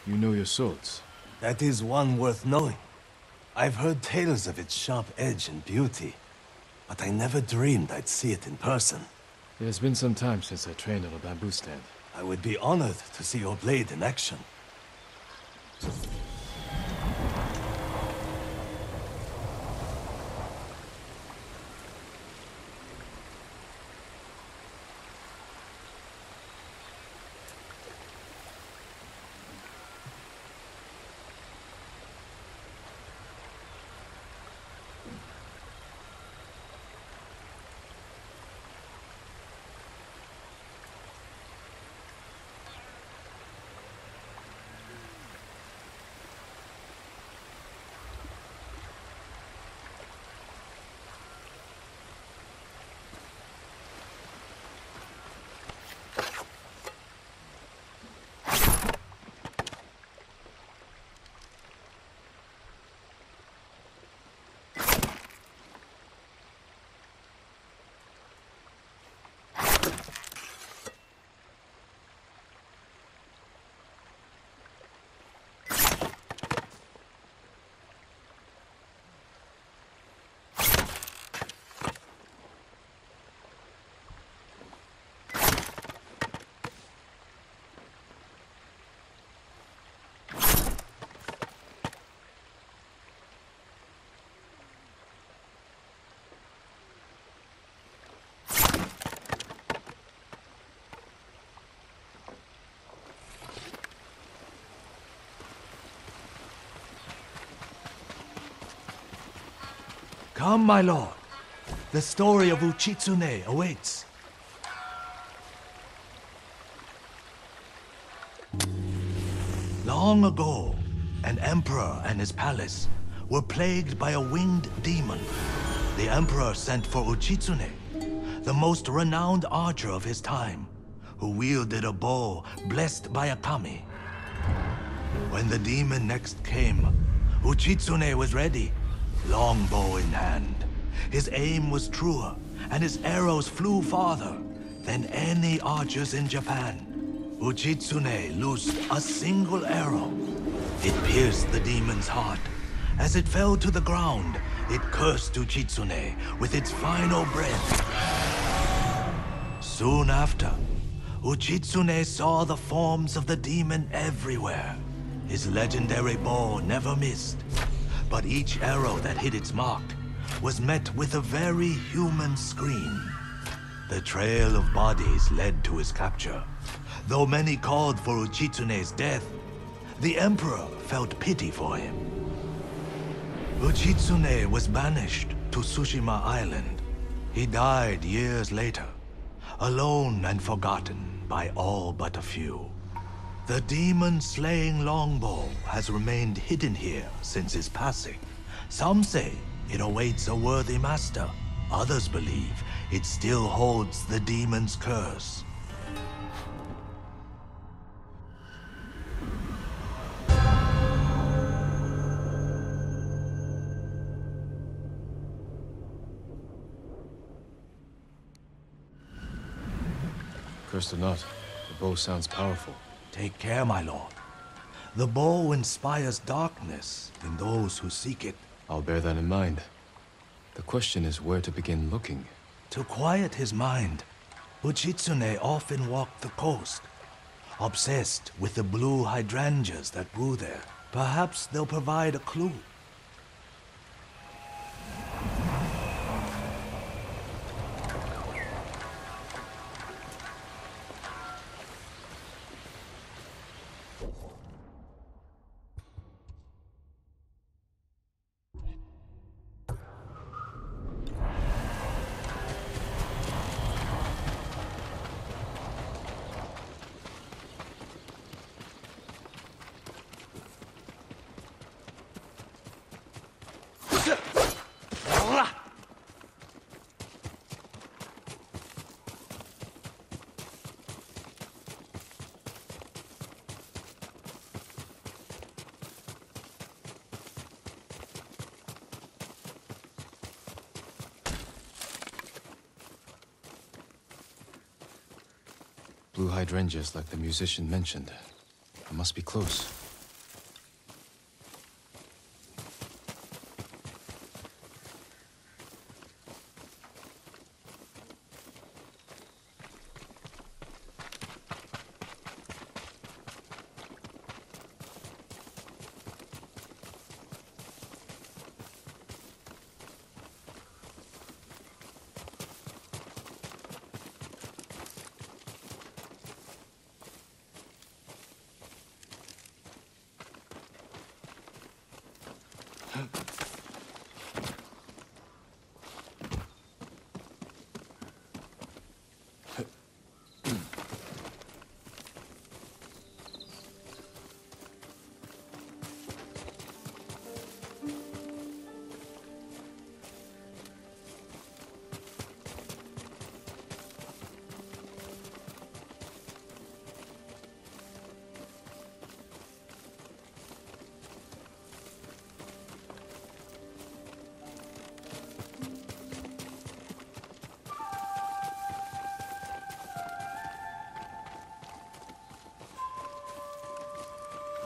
You know your swords. That is one worth knowing. I've heard tales of its sharp edge and beauty, but I never dreamed I'd see it in person. It has been some time since I trained on a bamboo stand. I would be honored to see your blade in action. Come, my lord. The story of Uchitsune awaits. Long ago, an emperor and his palace were plagued by a winged demon. The emperor sent for Uchitsune, the most renowned archer of his time, who wielded a bow blessed by a kami. When the demon next came, Uchitsune was ready, longbow in hand. His aim was truer, and his arrows flew farther than any archers in Japan. Uchitsune loosed a single arrow. It pierced the demon's heart. As it fell to the ground, it cursed Uchitsune with its final breath. Soon after, Uchitsune saw the forms of the demon everywhere. His legendary bow never missed, but each arrow that hit its mark was met with a very human scream. The trail of bodies led to his capture. Though many called for Uchitsune's death, the emperor felt pity for him. Uchitsune was banished to Tsushima Island. He died years later, alone and forgotten by all but a few. The demon-slaying longbow has remained hidden here since his passing. Some say it awaits a worthy master. Others believe it still holds the demon's curse. Cursed or not, the bow sounds powerful. Take care, my lord. The bow inspires darkness in those who seek it. I'll bear that in mind. The question is where to begin looking. To quiet his mind, Uchitsune often walked the coast, obsessed with the blue hydrangeas that grew there. Perhaps they'll provide a clue. Blue hydrangeas like the musician mentioned. I must be close.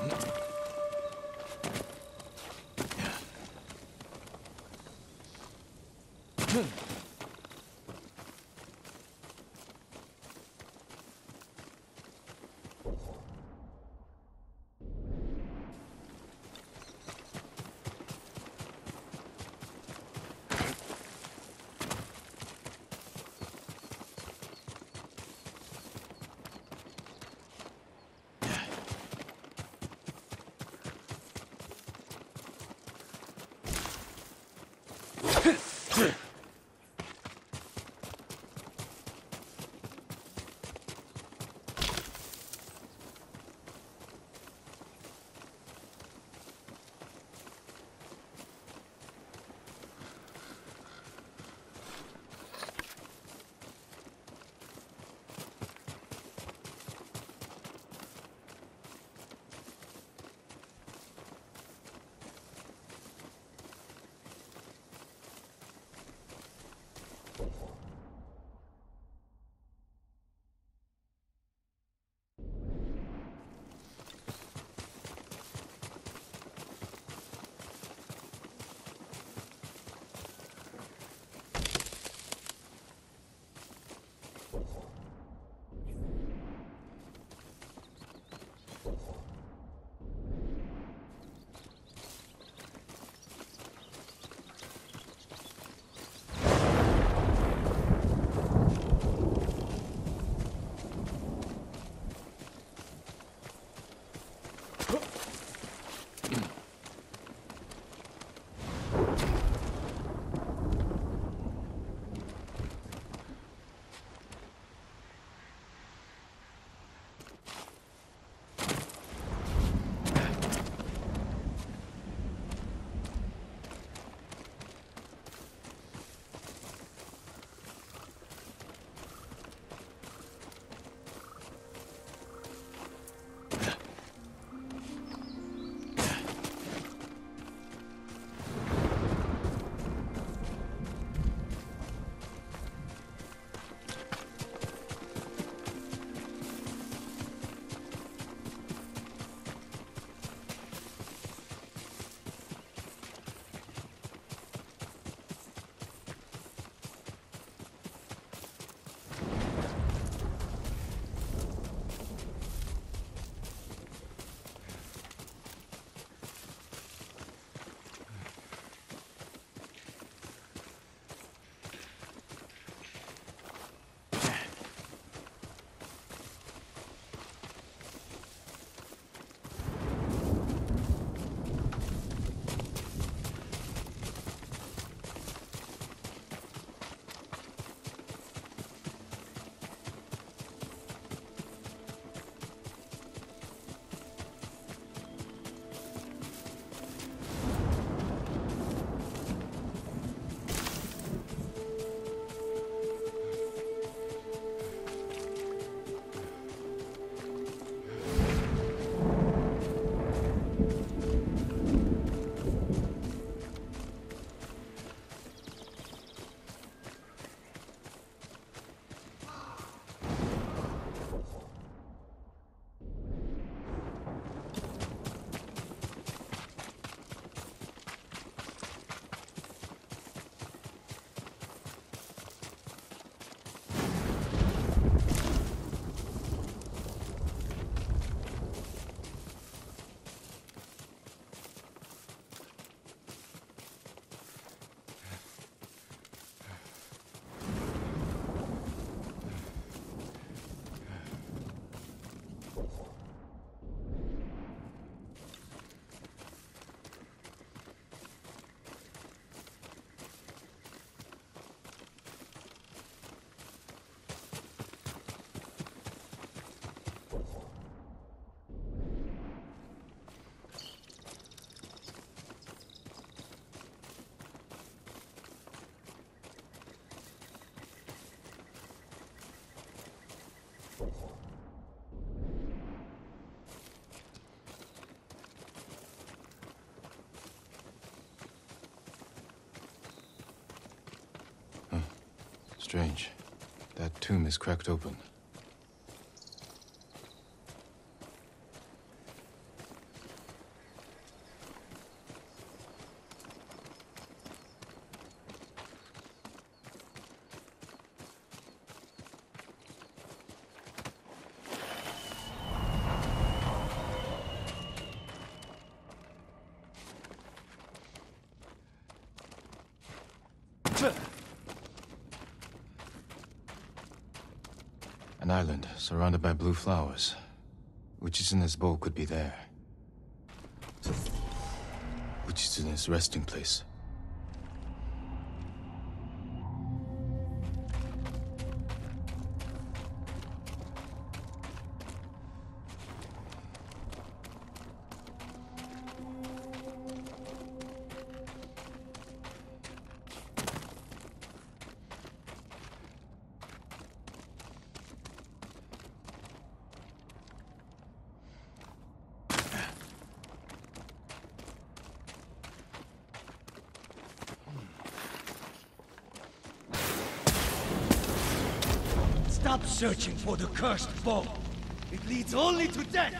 Strange. That tomb is cracked open. An island surrounded by blue flowers. Uchitsune's bow could be there. Uchitsune's resting place. Stop searching for the cursed bow. It leads only to death.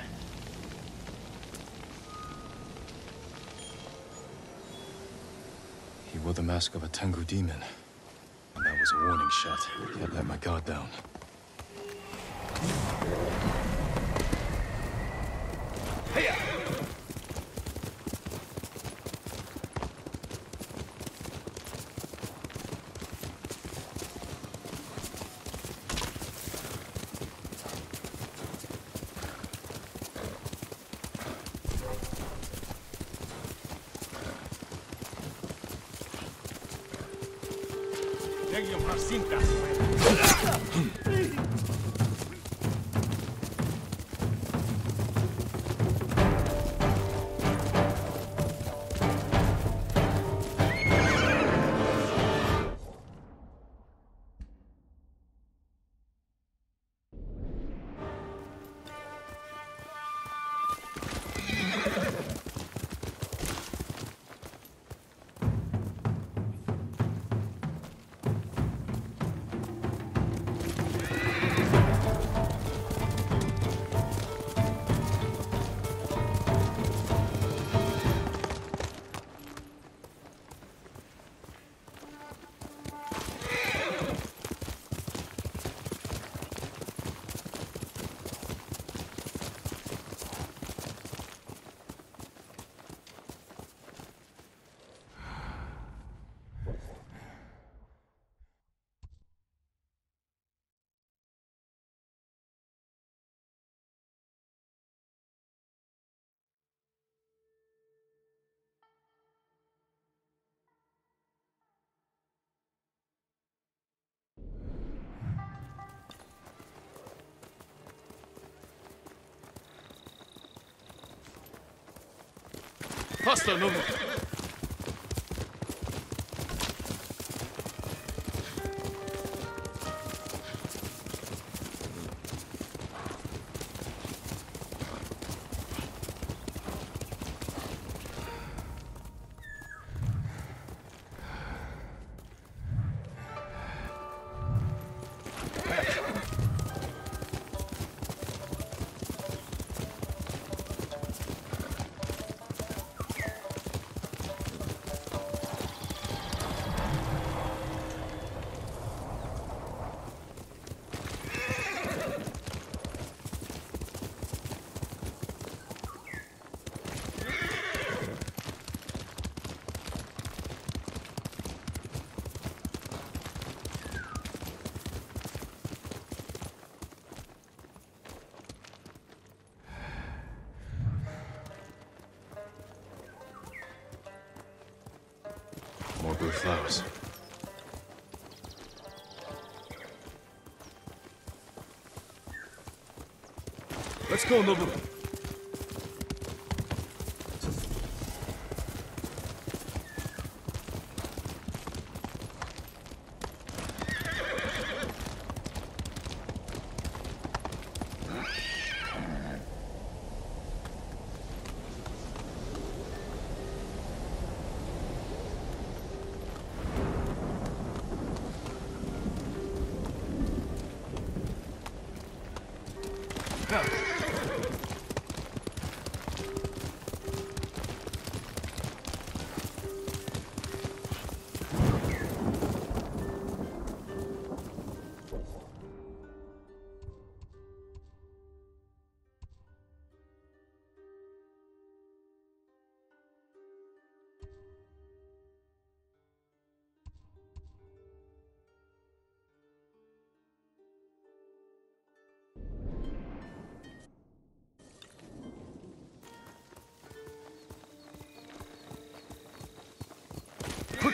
He wore the mask of a Tengu demon. And that was a warning shot. Can't let my guard down. Hiya! Legio Marcinta. Pasta, Nobu! More blue flowers. Let's go, Nobu.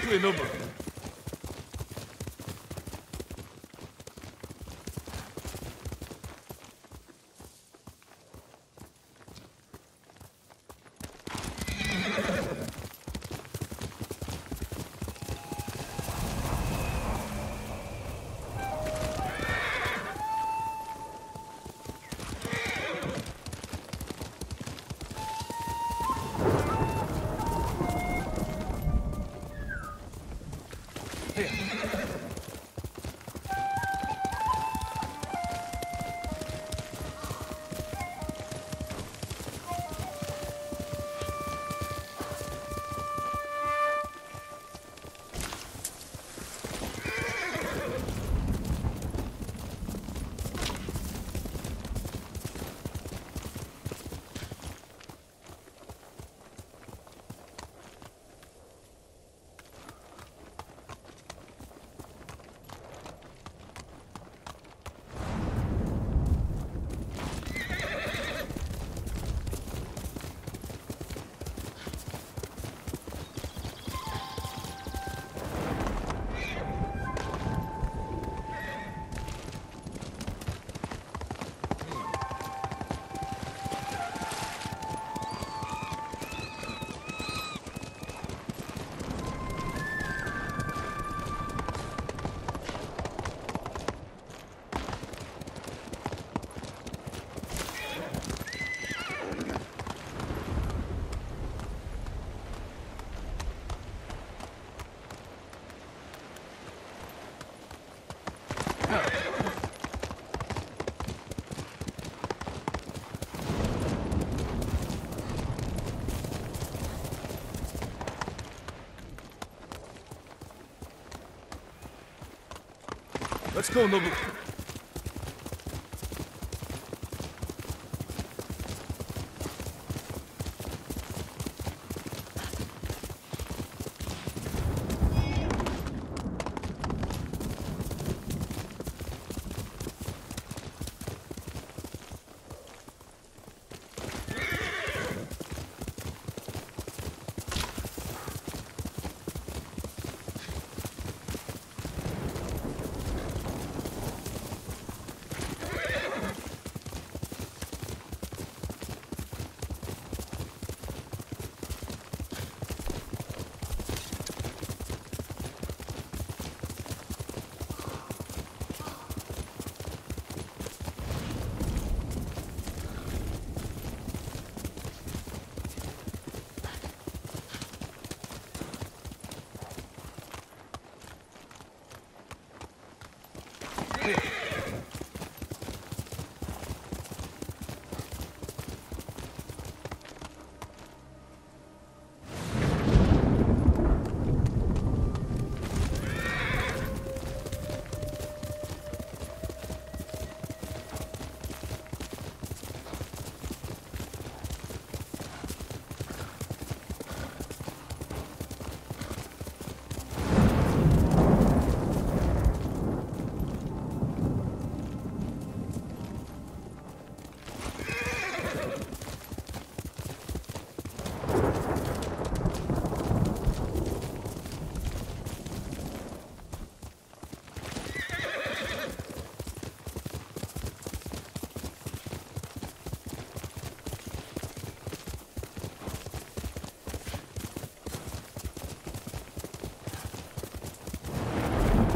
전투의 너머. Let's go, Nobu.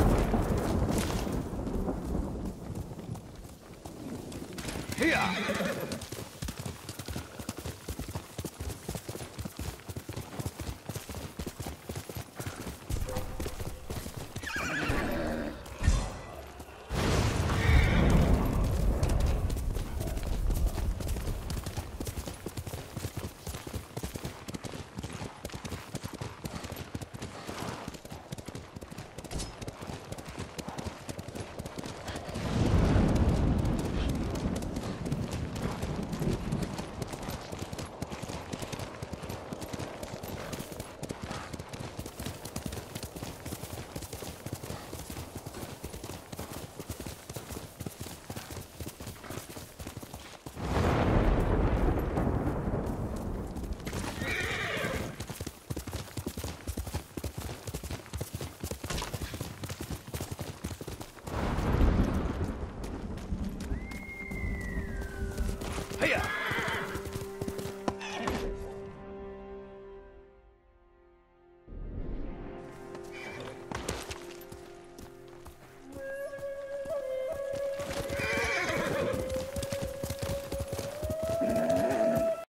Here!